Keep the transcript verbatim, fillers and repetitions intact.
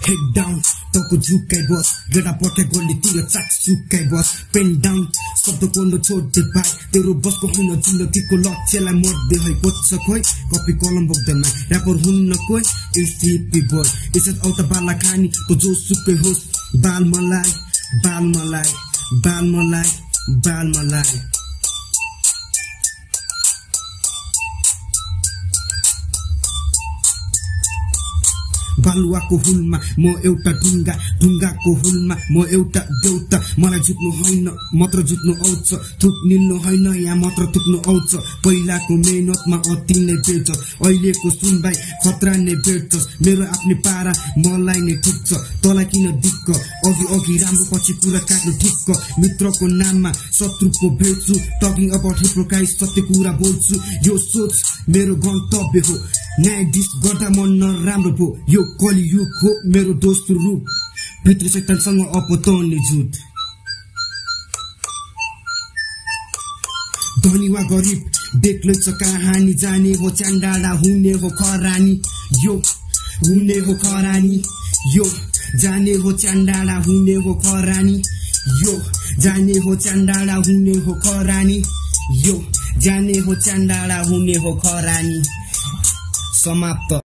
Head down, toko झुकाई बस गेटा पटे गोली तिर चाक सुकाई बस पेन डाउन शब्द कोल्लो छोड्दे भाइ तेरो बसको हुन जिन्दगीको लक्ष्यलाई मर्दै है कोच्छ खोइ कपी कलम बोक्दैमा र्यापर हुन्न कोइ इसिपी बोय इज्जत औता बाला खानी तो जो सुकै होस् बाल मलाई बाल मलाई बाल मलाई बाल मलाई बालुवाको हुलमा म एउटा ढुङ्गा ढुङ्गाको हुलमा म एउटा देउता मलाई झुक्नु होइन मात्र झुक्नु आउँछ थुक निल्नु होइन यहाँ मात्र थुक्नु आउँछ पहिलाको मेहनतमा अति नै बेइज्जत अहिलेको सुनबाई खतरा नै बेट्छ मेरो आफ्नै पारा मलाई नै ठिक्छ तँलाई किन दिक्क अघि अघि राम्रो पछि कुरा काट्नु ठिक्क मित्रको नाममा शत्रुको भेट्छु टकिङ अबाउट हिपोक्राइट सत्य कुरा बोल्छु यो सोच मेरो गन्तव्य हो न्यायाधीश गर्दा मन नराम्रो भो यो कलियुग हो मेरो दोस्रो रूप भित्र शैतानसँग अपतने झुट धनी वा गरिब बेग्लै छ कहानी जाने हो च्यान्डाडा हुने हो खरानी यो हुने हो खरानी यो जाने हो च्यान्डाडा हुने हो खरानी यो जाने हो च्यान्डाडा हुने हो खरानी यो जाने हो च्यान्डाडा हुने हो खरानी समाप्त।